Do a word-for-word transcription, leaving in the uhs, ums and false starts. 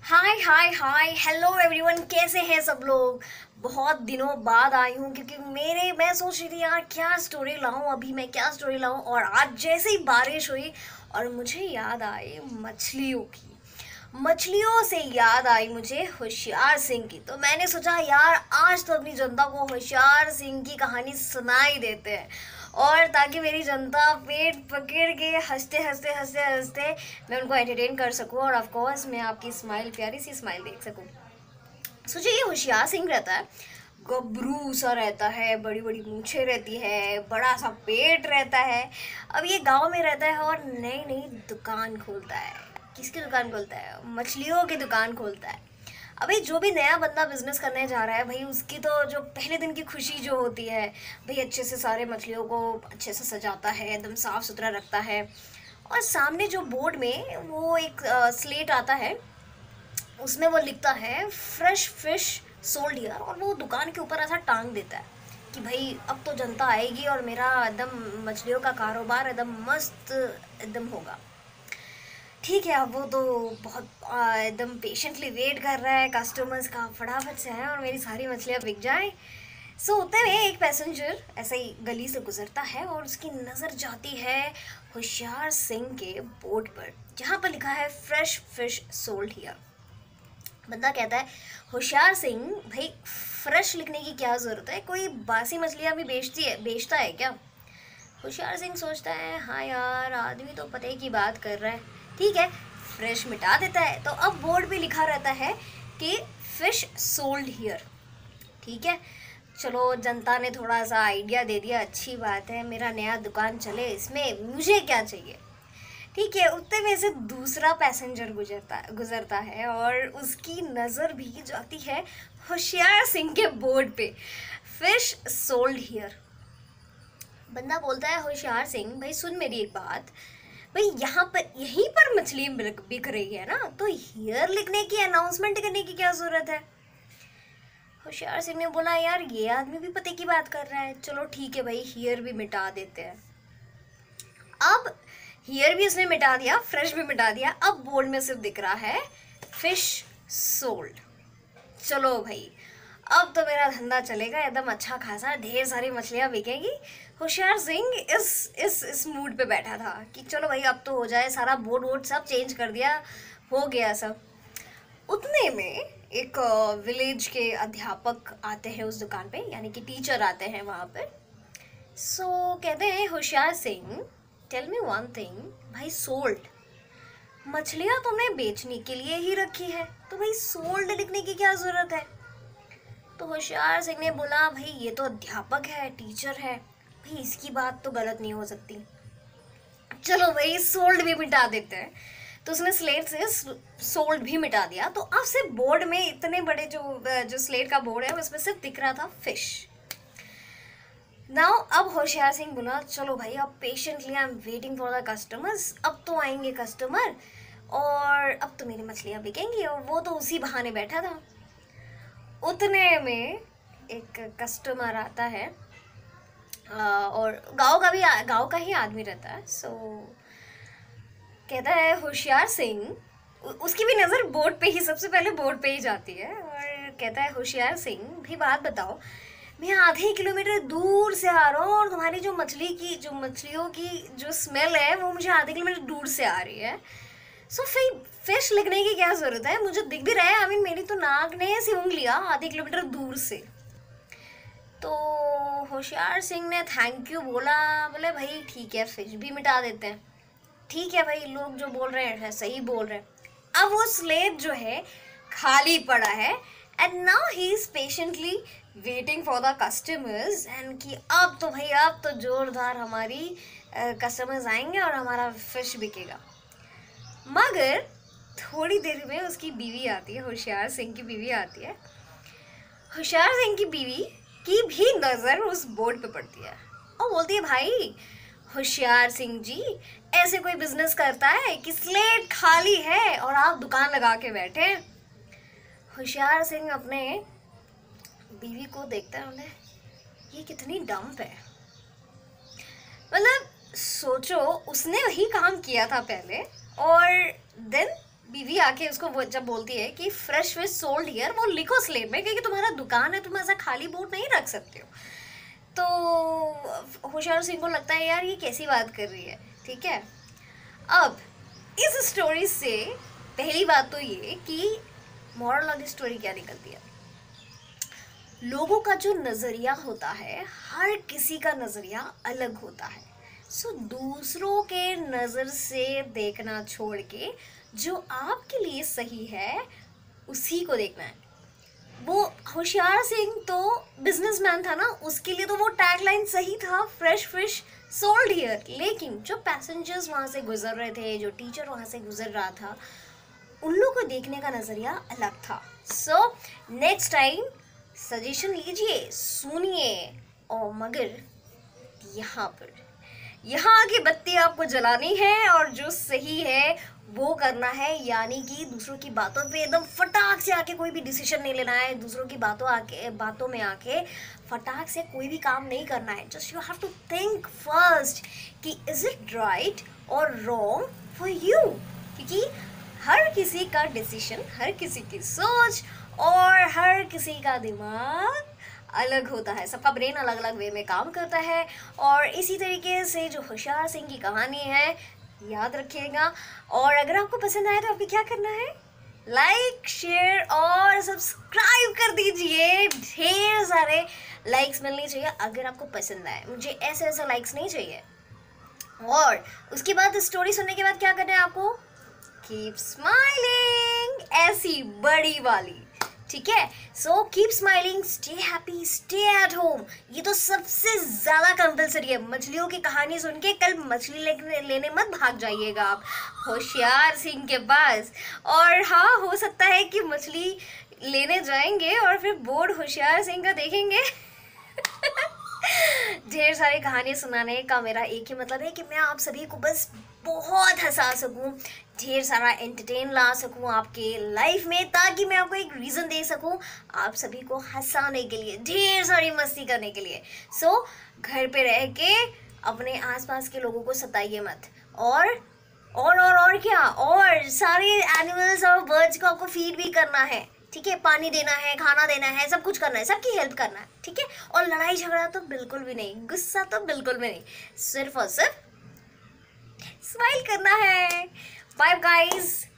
हाय हाय hi hello everyone, कैसे हैं सब लोग। बहुत दिनों बाद आई हूँ क्योंकि मेरे मैं सोच रही थी यार क्या स्टोरी लाऊं, अभी मैं क्या स्टोरी लाऊं। और आज जैसे ही बारिश हुई और मुझे याद आई मछलियों की, मछलियों से याद आई मुझे होशियार सिंह की। तो मैंने सोचा यार आज तो अपनी जनता को होशियार सिंह की कहानी सुनाई देते हैं, और ताकि मेरी जनता पेट पकड़ के हंसते हंसते हंसते हंसते मैं उनको एंटरटेन कर सकूं, और ऑफ कोर्स मैं आपकी स्माइल, प्यारी सी स्माइल देख सकूं। सोचिए ये होशियार सिंह रहता है, गबरू सा रहता है, बड़ी बड़ी मूछें रहती है, बड़ा सा पेट रहता है। अब ये गांव में रहता है और नई नई दुकान खोलता है। किसकी दुकान खोलता है? मछलियों की दुकान खोलता है। अभी जो भी नया बंदा बिजनेस करने जा रहा है भाई, उसकी तो जो पहले दिन की खुशी जो होती है भाई, अच्छे से सारे मछलियों को अच्छे से सजाता है, एकदम साफ सुथरा रखता है। और सामने जो बोर्ड में वो एक स्लेट आता है, उसमें वो लिखता है फ्रेश फिश सोल्ड हियर, और वो दुकान के ऊपर ऐसा टांग देता है कि भाई अब तो जनता आएगी और मेरा एकदम मछलियों का कारोबार एकदम मस्त एकदम होगा। ठीक है, अब वो तो बहुत आ, एकदम पेशेंटली वेट कर रहा है कस्टमर्स का फटाफट से आए और मेरी सारी मछलियाँ बिक जाएं। सो होते हुए एक पैसेंजर ऐसे ही गली से गुजरता है और उसकी नज़र जाती है होशियार सिंह के बोर्ड पर, जहाँ पर लिखा है फ्रेश फिश सोल्ड हियर। बंदा कहता है होशियार सिंह भाई, फ्रेश लिखने की क्या ज़रूरत है, कोई बासी मछलियाँ भी बेचती है बेचता है क्या? होशियार सिंह सोचता है हाँ यार, आदमी तो पते की बात कर रहा है, ठीक है फ्रेश मिटा देता है। तो अब बोर्ड पे लिखा रहता है कि फिश सोल्ड हियर। ठीक है, चलो जनता ने थोड़ा सा आइडिया दे दिया, अच्छी बात है, मेरा नया दुकान चले, इसमें मुझे क्या चाहिए। ठीक है, उतने में से दूसरा पैसेंजर गुजरता गुजरता है और उसकी नज़र भी जाती है होशियार सिंह के बोर्ड पे, फिश सोल्ड हियर। बंदा बोलता है होशियार सिंह भाई सुन मेरी एक बात, भाई यहाँ पर यहीं पर मछली बिक रही है ना, तो हियर लिखने की, अनाउंसमेंट करने की क्या ज़रूरत है? होशियार सिंह ने बोला यार ये आदमी भी पते की बात कर रहा है, चलो ठीक है भाई हियर भी मिटा देते हैं। अब हियर भी उसने मिटा दिया, फ्रेश भी मिटा दिया, अब बोर्ड में सिर्फ दिख रहा है फिश सोल्ड। चलो भाई अब तो मेरा धंधा चलेगा, एकदम अच्छा खासा ढेर सारी मछलियाँ बिकेंगी। होशियार सिंह इस इस इस मूड पे बैठा था कि चलो भाई अब तो हो जाए, सारा बोर्ड वोर्ड सब चेंज कर दिया, हो गया सब। उतने में एक विलेज के अध्यापक आते हैं उस दुकान पे, यानी कि टीचर आते हैं वहाँ पे। सो so, कहते हैं Hoshiyar Singh tell me one thing, भाई सोल्ड मछलियाँ तुमने बेचने के लिए ही रखी है, तो भाई सोल्ड लिखने की क्या ज़रूरत है? तो होशियार सिंह ने बोला भाई ये तो अध्यापक है, टीचर है, भाई इसकी बात तो गलत नहीं हो सकती, चलो भाई सोल्ड भी मिटा देते हैं। तो उसने स्लेट से सोल्ड भी मिटा दिया। तो अब से बोर्ड में इतने बड़े जो जो स्लेट का बोर्ड है उसमें सिर्फ दिख रहा था फिश। नाउ अब होशियार सिंह बोला चलो भाई अब patiently I am waiting for the customers, अब तो आएंगे कस्टमर और अब तो मेरी मछलियाँ बिकेंगी। और वो तो उसी बहाने बैठा था। उतने में एक कस्टमर आता है और गांव का भी गांव का ही आदमी रहता है। सो कहता है होशियार सिंह, उसकी भी नज़र बोर्ड पे ही, सबसे पहले बोर्ड पे ही जाती है, और कहता है होशियार सिंह भी बात बताओ, मैं आधे किलोमीटर दूर से आ रहा हूँ और तुम्हारी जो मछली की जो मछलियों की जो स्मेल है वो मुझे आधे किलोमीटर दूर से आ रही है। सो फिर फिश लिखने की क्या ज़रूरत है, मुझे दिख भी रहा है, आई मीन मेरी तो नाक ने सूंघ लिया आधे किलोमीटर दूर से। तो होशियार सिंह ने थैंक यू बोला, बोले भाई ठीक है फिश भी मिटा देते हैं, ठीक है भाई लोग जो बोल रहे हैं सही बोल रहे हैं। अब वो स्लेट जो है खाली पड़ा है and now he is patiently waiting for the customers, and कि अब तो भाई अब तो जोरदार हमारी कस्टमर्स आएंगे और हमारा फिश बिकेगा। मगर थोड़ी देर में उसकी बीवी आती है, होशियार सिंह की बीवी आती है। होशियार सिंह की बीवी की भी नज़र उस बोर्ड पे पड़ती है और बोलती है भाई होशियार सिंह जी, ऐसे कोई बिजनेस करता है कि स्लेट खाली है और आप दुकान लगा के बैठे? होशियार सिंह अपने बीवी को देखता है, बोले ये कितनी डम्प है। मतलब सोचो उसने वही काम किया था पहले और देन बीवी आके उसको वो जब बोलती है कि फ्रेश फिश सोल्ड हियर, वो लिखो स्लेब में, क्योंकि तुम्हारा दुकान है, तुम ऐसा खाली बोर्ड नहीं रख सकते हो। तो होशियार सिंह को लगता है यार ये कैसी बात कर रही है, ठीक है। अब इस स्टोरी से पहली बात तो ये कि मॉरल ऑफ द स्टोरी क्या निकलती है, लोगों का जो नज़रिया होता है, हर किसी का नज़रिया अलग होता है। सो so, दूसरों के नज़र से देखना छोड़ के जो आपके लिए सही है उसी को देखना है। वो होशियार सिंह तो बिजनेसमैन था ना, उसके लिए तो वो टैगलाइन सही था, फ्रेश फिश सोल्ड हियर। लेकिन जो पैसेंजर्स वहाँ से गुजर रहे थे, जो टीचर वहाँ से गुजर रहा था, उन लोगों को देखने का नज़रिया अलग था। सो नेक्स्ट टाइम सजेशन लीजिए, सुनिए, और मगर यहाँ पर यहाँ की बत्ती आपको जलानी है और जो सही है वो करना है, यानी कि दूसरों की बातों पे एकदम फटाक से आके कोई भी डिसीजन नहीं लेना है, दूसरों की बातों आके बातों में आके फटाक से कोई भी काम नहीं करना है। Just you have to think first कि इज इट राइट और रॉन्ग फॉर यू, क्योंकि हर किसी का डिसीजन, हर किसी की सोच और हर किसी का दिमाग अलग होता है, सबका ब्रेन अलग अलग वे में काम करता है। और इसी तरीके से जो होशियार सिंह की कहानी है, याद रखिएगा। और अगर आपको पसंद आए तो आपको क्या करना है, लाइक शेयर और सब्सक्राइब कर दीजिए। ढेर सारे लाइक्स मिलने चाहिए अगर आपको पसंद आए, मुझे ऐसे ऐसे लाइक्स नहीं चाहिए। और उसके बाद स्टोरी सुनने के बाद क्या करना है आपको, कीप स्माइलिंग, ऐसी बड़ी वाली, ठीक है। So keep smiling, stay happy, stay at home, ये तो सबसे ज़्यादा कंपलसरी है। मछलियों की कहानी सुन के कल मछली लेने लेने मत भाग जाइएगा आप होशियार सिंह के पास। और हाँ, हो सकता है कि मछली लेने जाएंगे और फिर बोर्ड होशियार सिंह का देखेंगे। ढेर सारी कहानियाँ सुनाने का मेरा एक ही मतलब है कि मैं आप सभी को बस बहुत हंसा सकूं, ढेर सारा एंटरटेन ला सकूं आपके लाइफ में, ताकि मैं आपको एक रीज़न दे सकूं आप सभी को हंसाने के लिए, ढेर सारी मस्ती करने के लिए। सो so, घर पे रह के अपने आसपास के लोगों को सताइए मत। और और और और क्या, और सारे एनिमल्स और बर्ड्स को आपको फीड भी करना है, ठीक है, पानी देना है, खाना देना है, सब कुछ करना है, सबकी हेल्प करना है, ठीक है। और लड़ाई झगड़ा तो बिल्कुल भी नहीं, गुस्सा तो बिल्कुल भी नहीं, सिर्फ और सिर्फ स्माइल करना है। Bye guys.